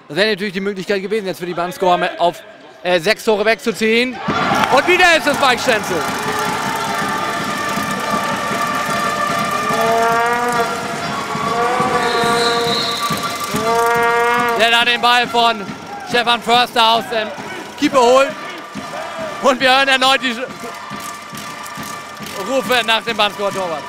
Das wäre natürlich die Möglichkeit gewesen, jetzt für die Bandscore auf 6 Tore wegzuziehen. Und wieder ist es Mike Stenzel. Der da den Ball von Stefan Förster aus dem Keeper holt. Und wir hören erneut die Rufe nach dem Bandscore-Torwart.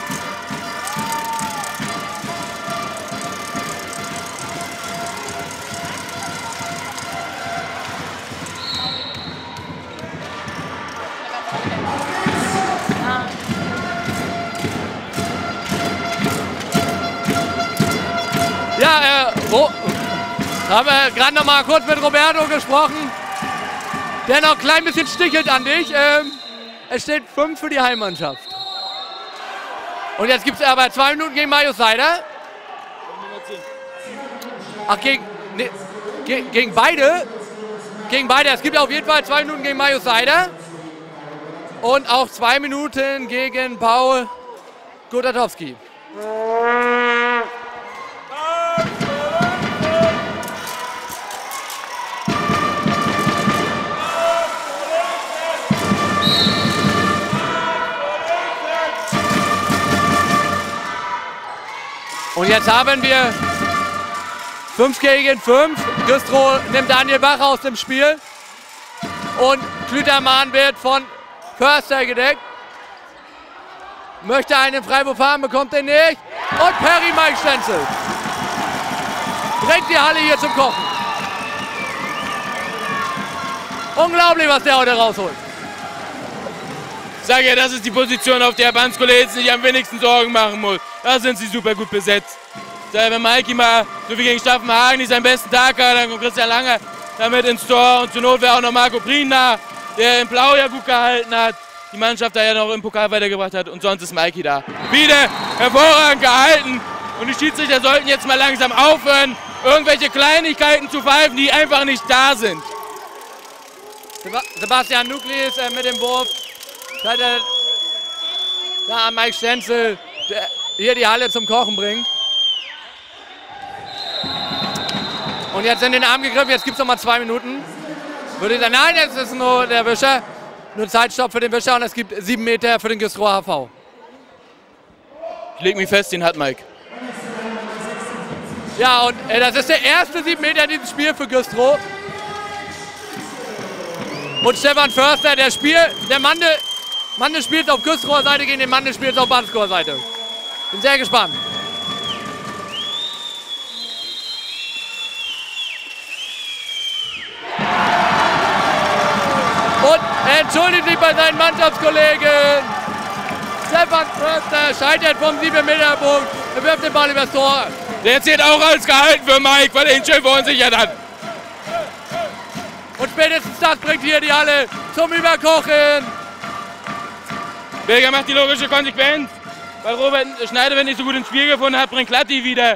Ja, haben wir gerade noch mal kurz mit Roberto gesprochen, der noch ein klein bisschen stichelt an dich. Es steht 5 für die Heimmannschaft. Und jetzt gibt es aber 2 Minuten gegen Marius Seider. Ach, gegen beide? Gegen beide. Es gibt auf jeden Fall 2 Minuten gegen Marius Seider. Und auch 2 Minuten gegen Paul Gotatowski. Und jetzt haben wir 5 gegen 5. Güstrow nimmt Daniel Bach aus dem Spiel. Und Klütermann wird von Förster gedeckt. Möchte einen Freiwurf haben, bekommt den nicht. Und Perry Mike Stenzel bringt die Halle hier zum Kochen. Unglaublich, was der heute rausholt. Ich sage ja, das ist die Position, auf der Bandscore jetzt nicht am wenigsten Sorgen machen muss. Da sind sie super gut besetzt. Wenn Mikey mal, so wie gegen Staffenhagen, nicht seinen besten Tag hat, dann kommt Christian Langer damit ins Tor. Und zur Not wäre auch noch Marco Prina, der in Blau ja gut gehalten hat, die Mannschaft da ja noch im Pokal weitergebracht hat. Und sonst ist Mikey da. Wieder hervorragend gehalten. Und die Schiedsrichter sollten jetzt mal langsam aufhören, irgendwelche Kleinigkeiten zu pfeifen, die einfach nicht da sind. Sebastian Nuklis mit dem Wurf. Da an Mike Stenzel, der hier die Halle zum Kochen bringt. Und jetzt in den Arm gegriffen, jetzt gibt es nochmal 2 Minuten. Würde ich sagen, nein, jetzt ist nur der Wischer. Nur Zeitstopp für den Wischer und es gibt 7 Meter für den Güstrow HV. Ich leg mich fest, den hat Mike. Ja, und das ist der erste 7 Meter in diesem Spiel für Güstrow. Und Stefan Förster, der Mande spielt auf Güstrower Seite gegen den Mande spielt auf Bandscore Seite. Bin sehr gespannt. Und er entschuldigt sich bei seinen Mannschaftskollegen. Stefan Förster scheitert vom 7-Meter-Punkt. Er wirft den Ball übers Tor. Der zählt auch als gehalten für Mike, weil er ihn schön verunsichert hat. Und spätestens das bringt hier die Halle zum Überkochen. Berger macht die logische Konsequenz. Weil Robert Schneider, wenn nicht so gut ins Spiel gefunden hat, bringt Klatti wieder.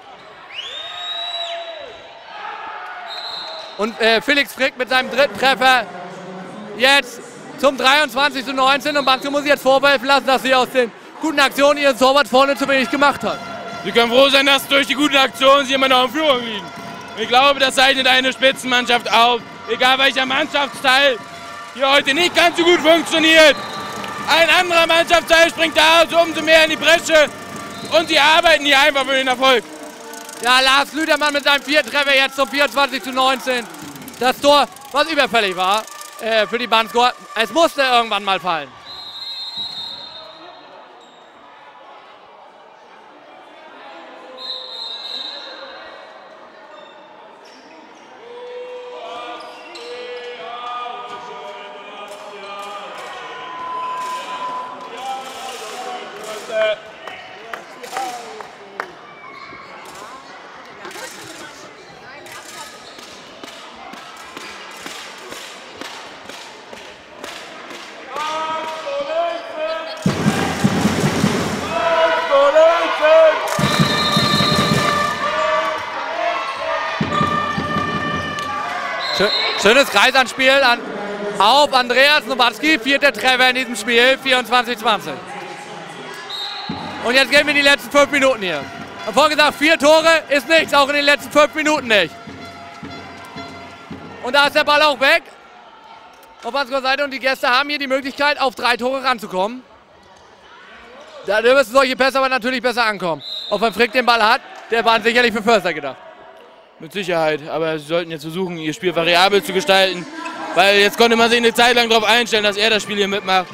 Und Felix Frick mit seinem 3. Treffer jetzt zum 23:19. Und Bandscore muss jetzt vorwerfen lassen, dass sie aus den guten Aktionen ihren Torwart vorne zu wenig gemacht hat. Sie können froh sein, dass durch die guten Aktionen sie immer noch in Führung liegen. Ich glaube, das zeichnet eine Spitzenmannschaft auf. Egal welcher Mannschaftsteil hier heute nicht ganz so gut funktioniert. Ein anderer Mannschaftsteil springt da so umso mehr in die Bresche. Und sie arbeiten hier einfach für den Erfolg. Ja, Lars Lüdermann mit seinem 4. Treffer jetzt zum 24:19. Das Tor, was überfällig war für die Bandscore. Es musste irgendwann mal fallen. Schönes Kreisanspiel auf Andreas Nowatzki, 4. Treffer in diesem Spiel, 24:20. Und jetzt gehen wir in die letzten 5 Minuten hier. Ich habe vorhin gesagt, 4 Tore ist nichts, auch in den letzten 5 Minuten nicht. Und da ist der Ball auch weg. Auf unserer Seite und die Gäste haben hier die Möglichkeit, auf 3 Tore ranzukommen. Da müssen solche Pässe aber natürlich besser ankommen. Auch wenn Frick den Ball hat, der war sicherlich für Förster gedacht. Mit Sicherheit, aber sie sollten jetzt versuchen, ihr Spiel variabel zu gestalten. Weil jetzt konnte man sich eine Zeit lang darauf einstellen, dass er das Spiel hier mitmacht.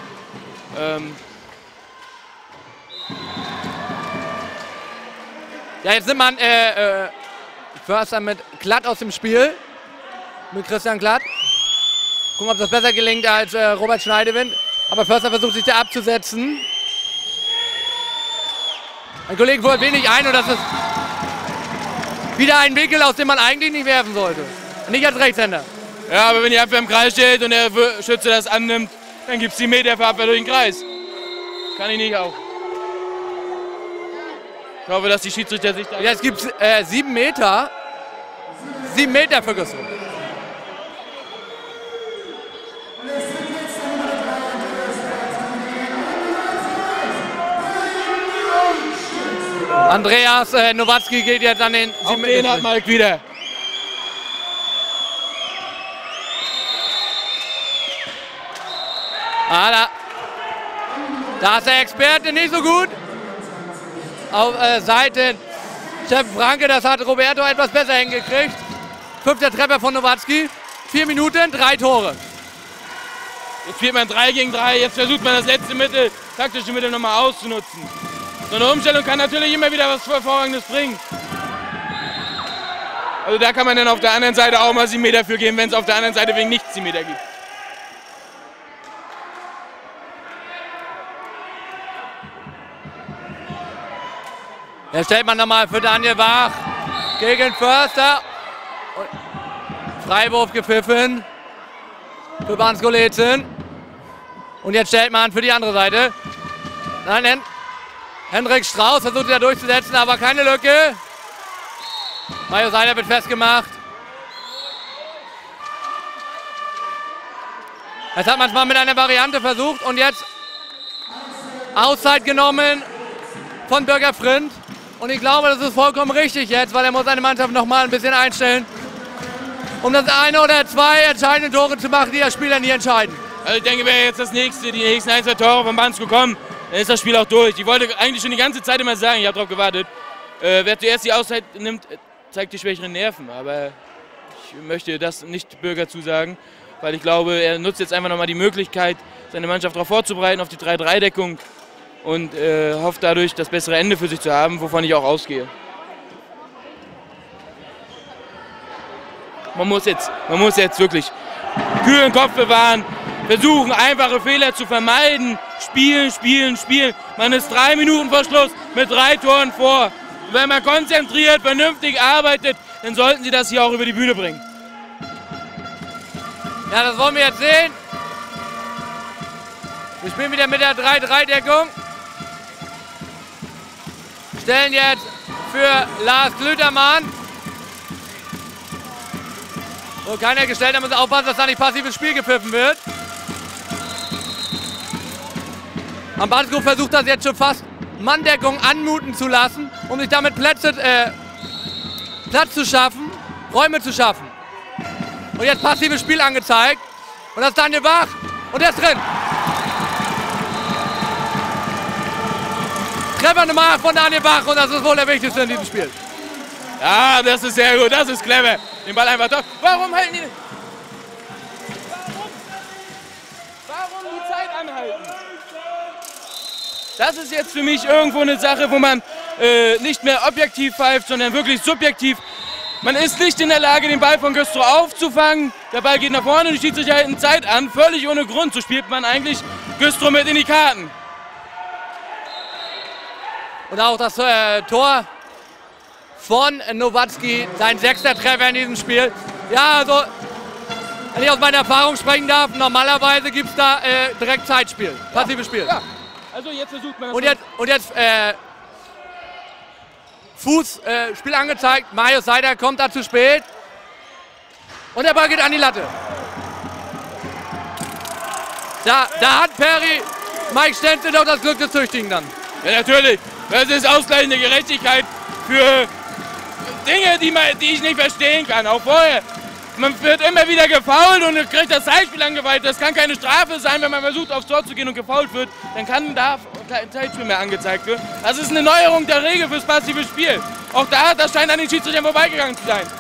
Ja, jetzt nimmt man Förster mit Klatt aus dem Spiel. Mit Christian Klatt. Gucken, ob das besser gelingt als Robert Schneidewind. Aber Förster versucht sich da abzusetzen. Ein Kollege fuhr wenig ein und das ist wieder ein Winkel, aus dem man eigentlich nicht werfen sollte. Nicht als Rechtshänder. Ja, aber wenn die Abwehr im Kreis steht und der Schütze das annimmt, dann gibt es die Meter für Abwehr durch den Kreis. Kann ich nicht auch. Ich hoffe, dass die Schiedsrichter sich da... Jetzt gibt es 7 Meter. 7 Meter für Güstrow. Andreas Nowatzki geht jetzt an den 7 Den hat Mike wieder. Da ist der Experte nicht so gut. Auf Seite Steffen Franke, das hat Roberto etwas besser hingekriegt. 5. Treffer von Nowatzki. 4 Minuten, 3 Tore. Jetzt spielt man 3 gegen 3, jetzt versucht man das letzte Mittel, taktische Mittel nochmal auszunutzen. So eine Umstellung kann natürlich immer wieder was Hervorragendes bringen. Also da kann man dann auf der anderen Seite auch mal 7 Meter für geben, wenn es auf der anderen Seite wegen nichts 7 Meter gibt. Jetzt stellt man nochmal für Daniel Wach gegen Förster. Freiwurf gepfiffen für Bansko-Leetzen. Und jetzt stellt man für die andere Seite. Nein, Hendrik Strauß versucht wieder durchzusetzen, aber keine Lücke. Mario Seiler wird festgemacht. Das hat man es mal mit einer Variante versucht und jetzt Auszeit genommen von Bürger Frind. Und ich glaube, das ist vollkommen richtig jetzt, weil er muss seine Mannschaft noch mal ein bisschen einstellen, um das eine oder 2 entscheidende Tore zu machen, die das Spiel dann nie entscheiden. Also ich denke, wäre jetzt das nächste, die nächsten 1, 2 Tore von Bansko kommen, dann ist das Spiel auch durch. Ich wollte eigentlich schon die ganze Zeit immer sagen, ich habe darauf gewartet, wer zuerst die Auszeit nimmt, zeigt die schwächeren Nerven. Aber ich möchte das nicht Bürger zusagen, weil ich glaube, er nutzt jetzt einfach nochmal die Möglichkeit, seine Mannschaft darauf vorzubereiten, auf die 3-3-Deckung. Und hofft dadurch, das bessere Ende für sich zu haben, wovon ich auch ausgehe. Man muss jetzt wirklich kühlen Kopf bewahren, versuchen, einfache Fehler zu vermeiden, spielen, spielen, spielen. Man ist 3 Minuten vor Schluss mit 3 Toren vor. Und wenn man konzentriert, vernünftig arbeitet, dann sollten sie das hier auch über die Bühne bringen. Ja, das wollen wir jetzt sehen. Wir spielen wieder mit der 3-3-Deckung. Stellen jetzt für Lars Klütermann. So, keiner gestellt, da muss aufpassen, dass da nicht passives Spiel gepfiffen wird. Am Bansko versucht das jetzt schon fast Manndeckung anmuten zu lassen, um sich damit Platz zu schaffen, Räume zu schaffen. Und jetzt passives Spiel angezeigt. Und das ist Daniel Wach. Und der ist drin. Treffer Nummer 8 von Daniel Wach und das ist wohl der wichtigste in diesem Spiel. Ja, das ist sehr gut, das ist clever. Den Ball einfach doch. Warum halten die? Warum die Zeit anhalten? Das ist jetzt für mich irgendwo eine Sache, wo man nicht mehr objektiv pfeift, sondern wirklich subjektiv. Man ist nicht in der Lage, den Ball von Güstrow aufzufangen. Der Ball geht nach vorne und die Schiedsrichter halten Zeit an. Völlig ohne Grund. So spielt man eigentlich Güstrow mit in die Karten. Und auch das Tor von Nowatzki, sein 6. Treffer in diesem Spiel. Ja, also, wenn ich aus meiner Erfahrung sprechen darf, normalerweise gibt es da direkt Zeitspiel, passives Spiel. Ja. Also jetzt versucht man das. Und jetzt Fußspiel angezeigt, Marius Seider kommt da zu spät. Und der Ball geht an die Latte. Da hat Perry Mike Stenzel doch das Glück des Züchtigen dann. Ja, natürlich. Das ist ausgleichende Gerechtigkeit für Dinge, die ich nicht verstehen kann. Auch vorher. Man wird immer wieder gefoult und kriegt das Zeitspiel angeweiht. Das kann keine Strafe sein, wenn man versucht, aufs Tor zu gehen und gefoult wird. Dann kann da kein Zeitspiel mehr angezeigt werden. Das ist eine Neuerung der Regel fürs passive Spiel. Auch das scheint an den Schiedsrichtern vorbeigegangen zu sein.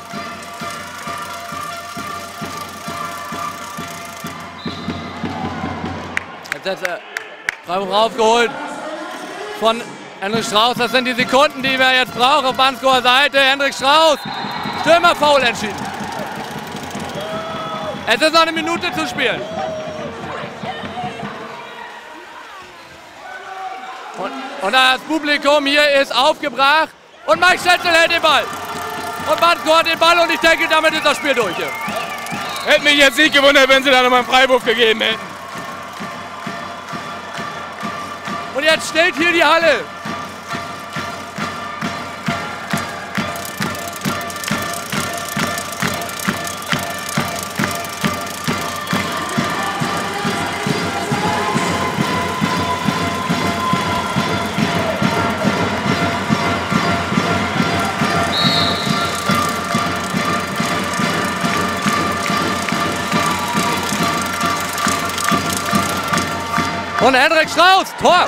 Jetzt hat Freiburg rausgeholt von Hendrik Strauß. Das sind die Sekunden, die wir jetzt brauchen auf Banskower Seite. Hendrik Strauß, Stürmerfoul entschieden. Es ist noch eine Minute zu spielen. Und das Publikum hier ist aufgebracht. Und Mike Schätzel hält den Ball. Und Bansko hat den Ball und ich denke, damit ist das Spiel durch hier. Hätte mich jetzt nicht gewundert, wenn sie da nochmal einen Freiwurf gegeben hätten. Und jetzt steht hier die Halle. Und Hendrik Strauß, Tor!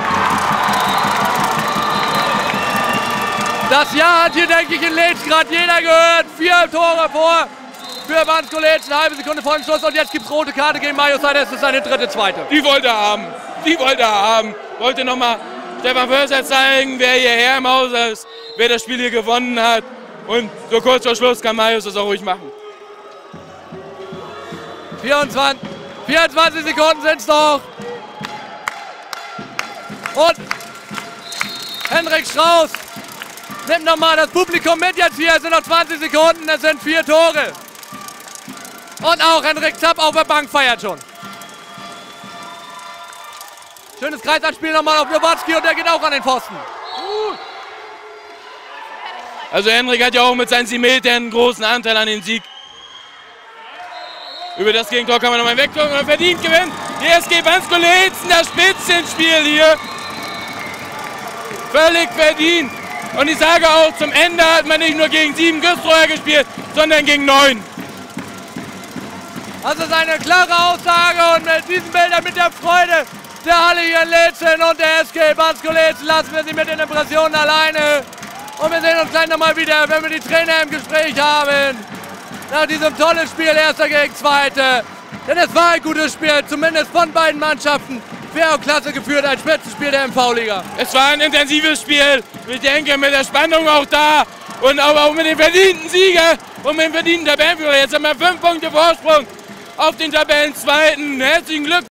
Das Jahr hat hier, denke ich, in Leeds gerade jeder gehört. 4 Tore vor für Bansko Leeds, eine halbe Sekunde vor dem Schluss. Und jetzt gibt es rote Karte gegen Marius Seidel. Das ist seine dritte, zweite. Die wollte er haben. Die wollte er haben. Wollte nochmal Stefan Förster zeigen, wer hierher im Haus ist, wer das Spiel hier gewonnen hat. Und so kurz vor Schluss kann Marius das auch ruhig machen. 24 Sekunden sind es noch. Und Hendrik Strauß nimmt nochmal das Publikum mit jetzt hier. Es sind noch 20 Sekunden, es sind 4 Tore. Und auch Hendrik Zapp auf der Bank feiert schon. Schönes Kreisanspiel nochmal auf Nowatzki und der geht auch an den Pfosten. Also Hendrik hat ja auch mit seinen 7 Metern einen großen Anteil an den Sieg. Über das Gegentor kann man nochmal wegdrücken und verdient gewinnen. Die SG Bansko Leeds, das Spitzenspiel hier. Völlig verdient. Und ich sage auch, zum Ende hat man nicht nur gegen 7 Güstrower gespielt, sondern gegen 9. Das ist eine klare Aussage und mit diesen Bildern, mit der Freude der Halle hier in Leetzen und der SG Bansko Leeds lassen wir sie mit den Impressionen alleine. Und wir sehen uns gleich nochmal wieder, wenn wir die Trainer im Gespräch haben. Nach diesem tollen Spiel, Erster gegen Zweite. Denn es war ein gutes Spiel, zumindest von beiden Mannschaften. Fair und klasse geführt, ein Spitzenspiel der MV-Liga. Es war ein intensives Spiel. Ich denke, mit der Spannung auch da. Und aber auch mit dem verdienten Sieger und mit dem verdienten Tabellenführer. Jetzt haben wir 5 Punkte Vorsprung auf den Tabellenzweiten. Herzlichen Glückwunsch.